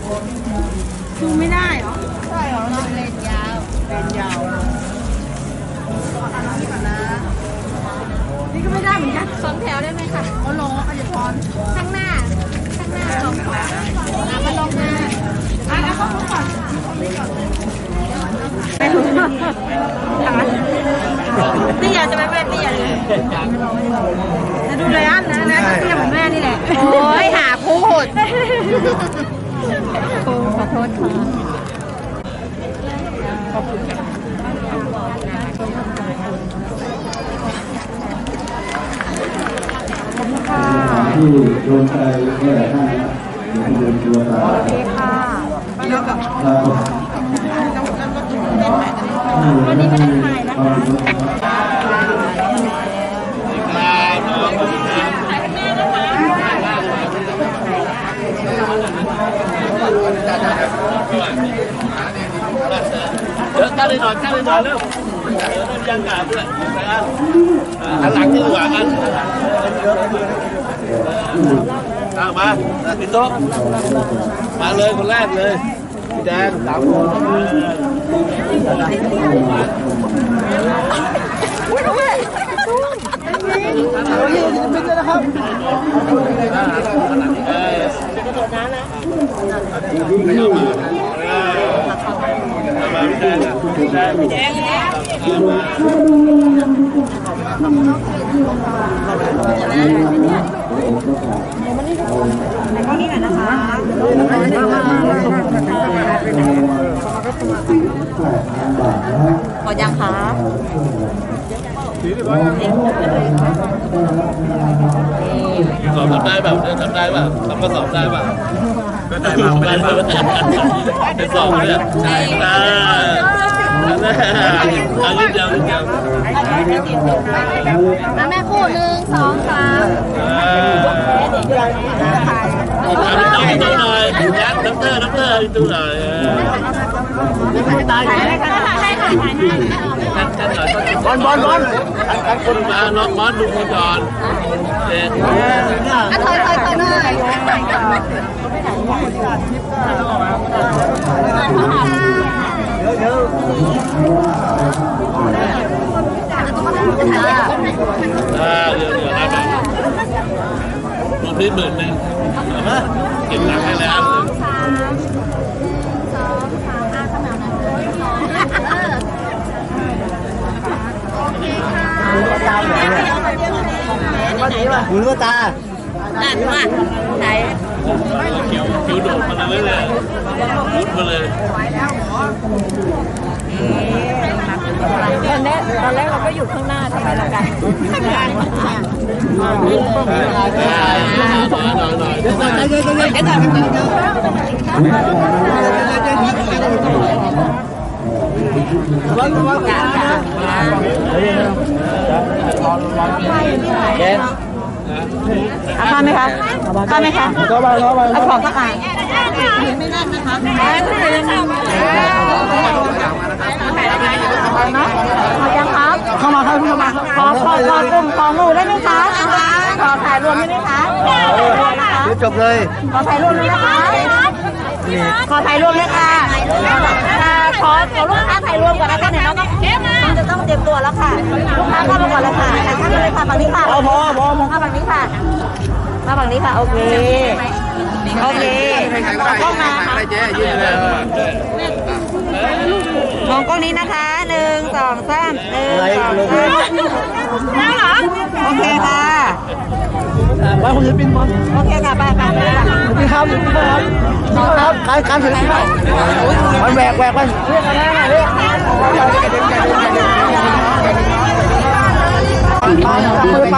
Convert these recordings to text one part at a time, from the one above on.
ดูไม่ได้เหรอใช่เหรอเลนยาวนี่ก่อนนะนี่ก็ไม่ได้เหมือนกัน 2 แถวได้ไหมคะเขาลงอายพรข้างหน้า2 ขวามาลงหน้าแล้วเขาก่อนเตี้ยจะไม่แม่เตี้ยเลยจะดูเลยอันนะเตี้ยเหมือนแม่นี่แหละโอ้ยหาพูดครูขอโทษค่ะขอบคุณที่โดนใจแค่ท่านนะเดินตัวตาโอเคค่ะเยอะกับวันนี้ไม่ได้ถ่ายนะคะเดี๋ยวตั้งเลยหน่อยเร็วยังกาดด้วยหันหลังที่หวานกันมาพี่โต๊ะมาเลยคนแรกเลยพี่แดง3 คนเราอยู่ที่เป็นเลยนะครับพี่แดงพอยังคะสอบทำได้แบบทำได้ป่ะทำก็สอบได้ป่ะได้ป่ะไม่ได้ป่ะได้สอบเนี่ยใช่อันนี้เดียวแม่พูด1 2 3 ดูหน่อยยัดน้ำเตอร์ดูหน่อยตายได้ค่ะได้ค่ะบอลคนมาน้องบอลดูคนก่อนเด็กถอยหน่อยเดี๋ยวนะแบบดูที่10,000เก็บหลังให้แล้วคุณลูกตานั่นว่าไหนคิวโดดมาเลยมุดมาเลยตอนแรกเราก็อยู่ข้างหน้าทำไมเรากันข้างหลังหน่อยเดี๋ยวข้ามไหมคะข้ามไหมคะเอาของสักอ่ะไม่นั่นนะคะขอยังครับเข้ามาครับขอกลุ่มของหนูได้ไหมคะขอถ่ายรวมได้ไหมคะจบเลยขอถ่ายรวมเลยนะคะขอถ่ายรวมเลยค่ะขอลูกค้าถ่ายรวมก่อนนะคะเนี่ยเราจะต้องเตรียมตัวแล้วค่ะลูกค้าเข้ามาก่อนเลยค่ะเข้ามาเลยค่ะฝั่งนี้ค่ะพอมาฝั่งนี้ค่ะมาฝั่งนี้ค่ะโอเคกล้องมาค่ะมองกล้องนี้นะคะ1 2 3โอเคค่ะไปคนจะบินบอลโอเคค่ะไปพี่ครับการถือมันแหวกไปเรียกอะไรนะเรียกไป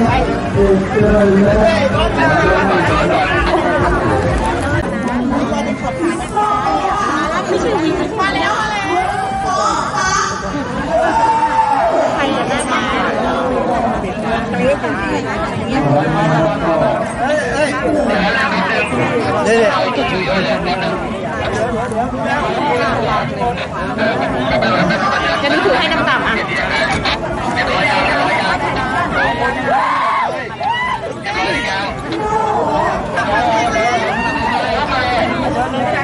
จะมีถือให้ต่ำๆอ่ะเ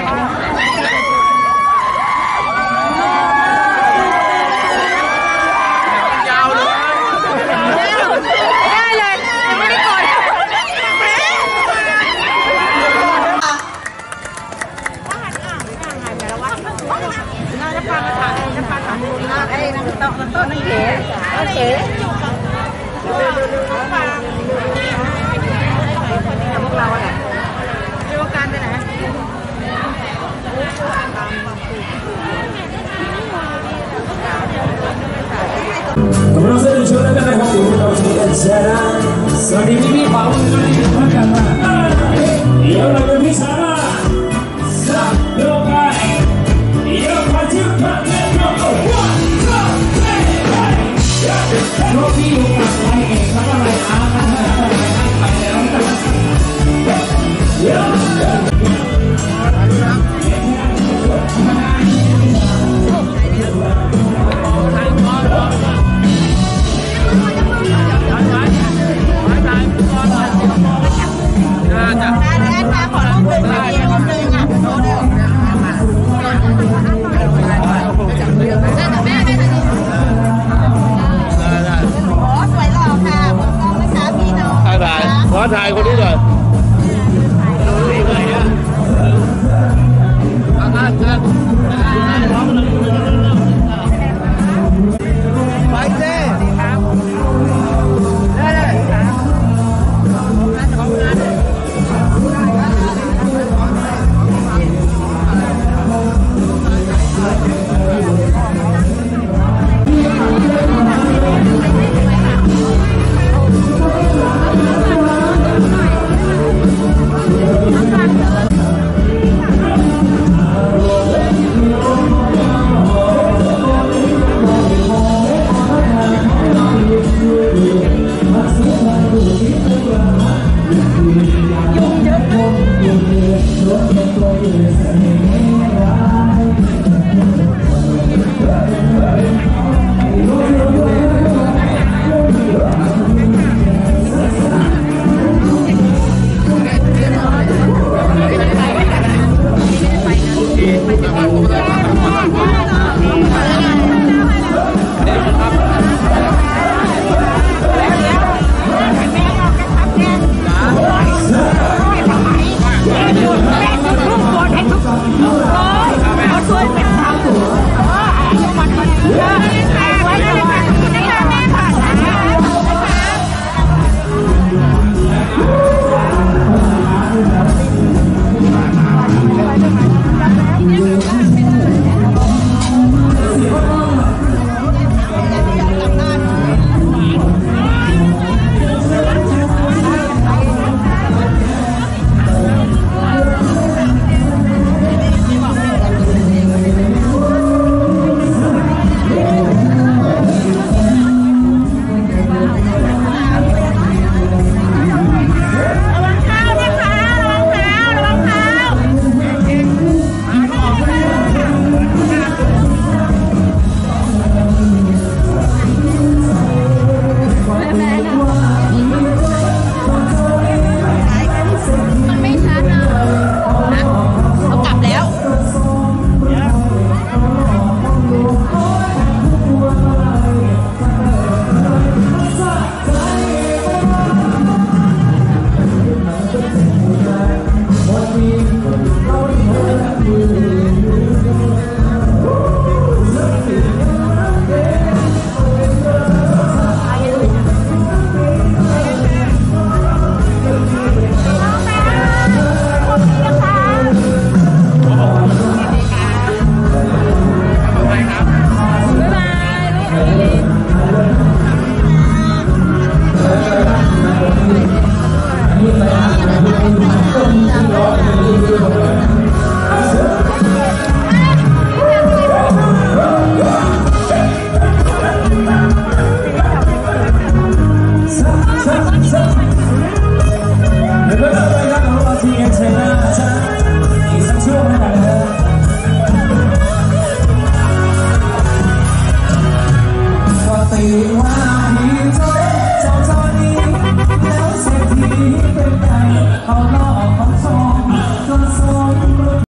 เอ๋พวกเราแหละเกี่ยวกันไปไหนเราจะได้ช่วยกันนะครับที่เราจะได้เจอสวัสดีพี่ๆบ่าวสวัสดีทุกท่านเดี๋ยวเราจะพิจารณาสักโลกาเดี๋ยวมาจิ้มกันเล่นกันวันสองสามสี่โลกี้อยู่กับใครเองครับอะไรอาร์ไปแล้วขอถ่ายคนนี้หน่อยไปเจ้